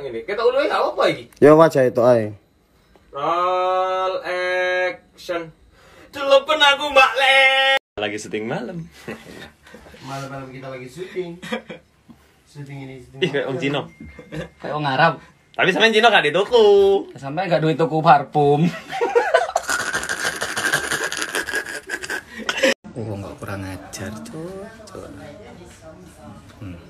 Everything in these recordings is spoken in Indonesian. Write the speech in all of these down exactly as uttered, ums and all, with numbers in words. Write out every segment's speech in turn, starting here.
ngene. Ketok ngono ya apa iki? Ya wajah itu ae. Roll action. Telepon aku Mbak Le. Lagi syuting malam. Malam-malam kita lagi syuting. Syuting ini syuting. Ih, kayak Om Cino. Kayak orang Arab. Tapi sampean Cino gak di tuku. Sampai gak duit tuku parfum. Oh, nggak kurang ajar tuh. Hmm.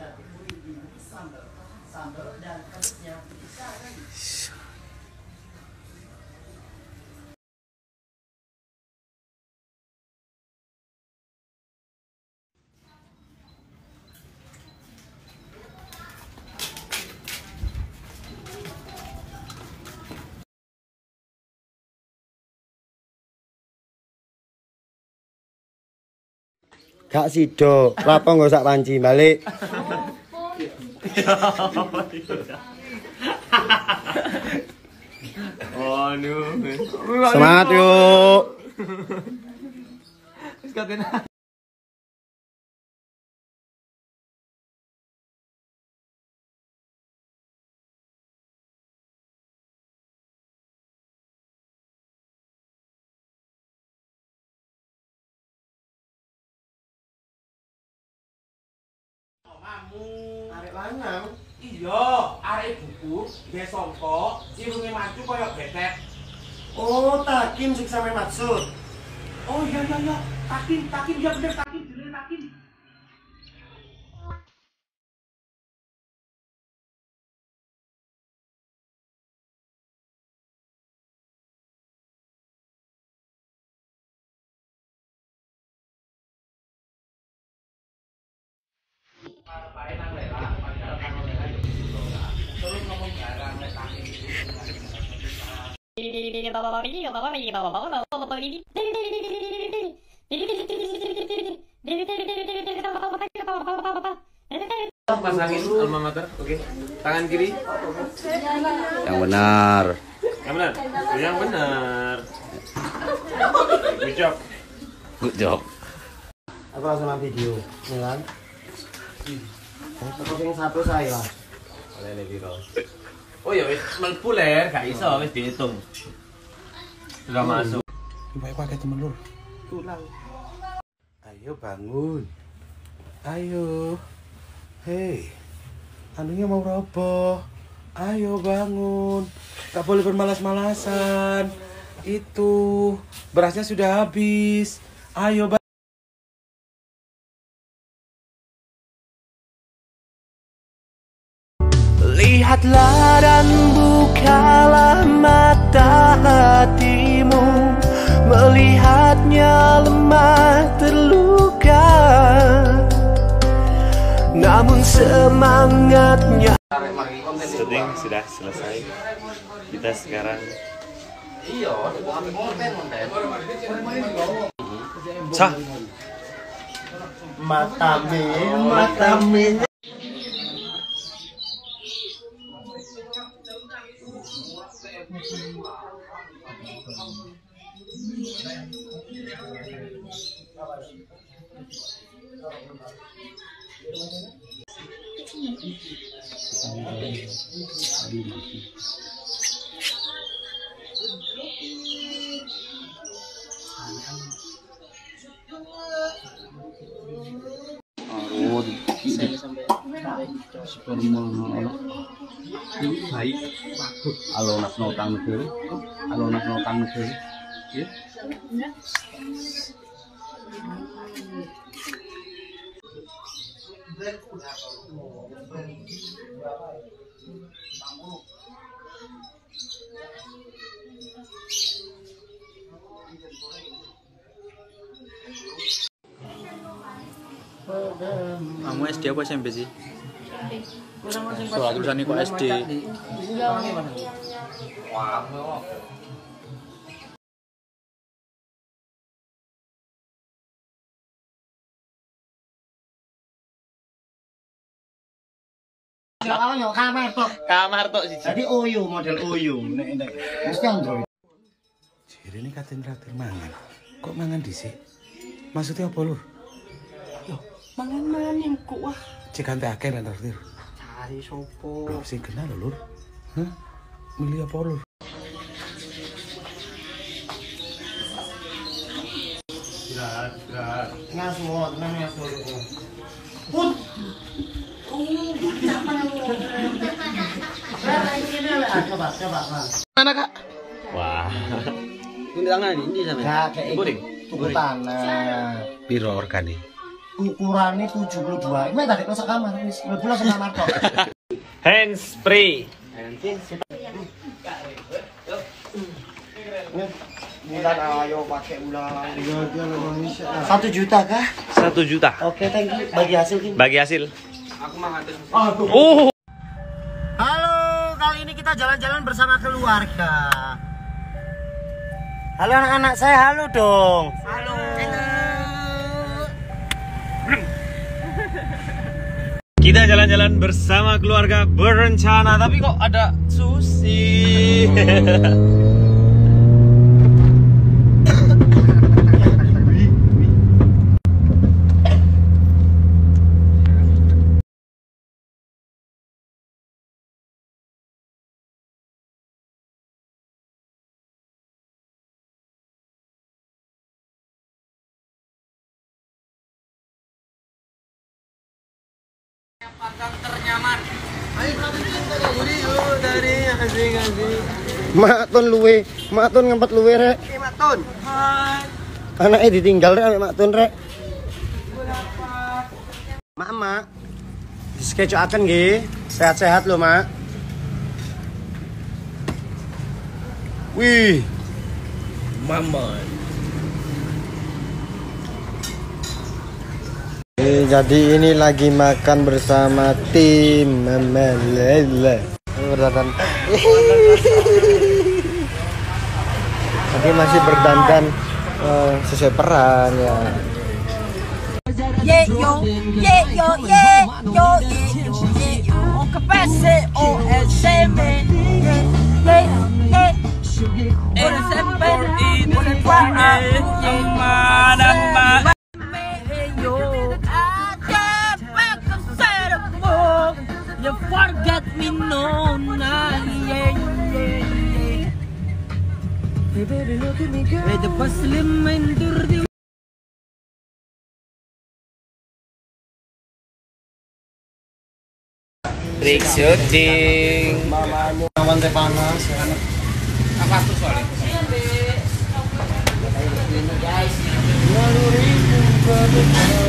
Gak sido, lapo nggak usah panci balik. Oh, no. Semangat yuk. Arek lanang. Iya, arek buku, dia songkok, irunge maju koyo betek. Oh, Takin sing sampe maksud. Oh iya iya iya, Takin, Takin iya bener Takin, jenenge Takin. Pasangin alma mater, oke. Tangan kiri. Yang benar. Yang benar. Yang benar. Good job. Good job. Aku langsung ambil video, ya kan? Aku yang satu saya. Oleh ini viral. Oh ya wis mlebu ler, gak iso wis dihitung. Sudah masuk. Baik pakai temen lur. Tulang. Ayo bangun. Ayo. Hei. Anunya mau roboh. Ayo bangun. Gak boleh bermalas-malasan. Itu berasnya sudah habis. Ayo bangun. Lihatlah dan bukalah mata hatimu, melihatnya lemah terluka, namun semangatnya. Syuting sudah selesai. Kita sekarang Iya, ambil konten konten. Cah. Matame, matame. Baik. Halo nak notang negeri. Halo nak notang negeri. Ya. Kamu S D apa S M P sih? Soal tulisan kok S D. Kalau nyok kamar tok. Kamar tok siji. Jadi oyo model oyo nek nek. Mesti Android. Jadi ini katen traktir mangan. Kok mangan dhisik? Maksudnya apa lur? Loh, mangan-mangan yang kok wah. Cek ante akeh nang traktir. Cari sopo? Loh, sing kenal lho lur. Hah? Beli apa lur? Istirahat, istirahat. Ngas semua, tenang ya semua. Put. Oh, siapa yang mau? Coba, coba, Bang. Mana kak? Wah. Ini tangan ini sama. Enggak kayak Guring. tuku tanah. Piro organik? Ukurannya tujuh puluh dua. Ini tadi kosak kamar, wis. Mlebu langsung kamar kok. Hands free. Bulan ayo pakai ulang. Satu juta kah? Satu juta. Oke, thank you. Bagi hasil ini. Bagi hasil. Oh. Halo, kali ini kita jalan-jalan bersama keluarga. Halo anak-anak saya, halo dong. Halo. Kita jalan-jalan bersama keluarga berencana, tapi kok ada Susi. Makton luwe, makton ngempat luwe rek. Makton. Anaknya ditinggal rek, makton rek. Mak, mak. Diskecokaken nggih. Sehat-sehat lho, Mak. Wih. Mamon. Eh, jadi ini lagi makan bersama tim Memelele. Berdandan. Tapi masih berdandan uh, sesuai peran ya. Yeah yo, yeah yo, yeah yo, yeah yo, yeah yo. On capacity, O S M, yeah, yeah, yeah. On the seven, on the five, yeah. You forget me no, nah, yeah, yeah, yeah. Hey baby, look at me, girl. Hey, the Muslim and the Break shooting. Mamanya awan teh panas ya. Apa tuh soalnya? Ini guys.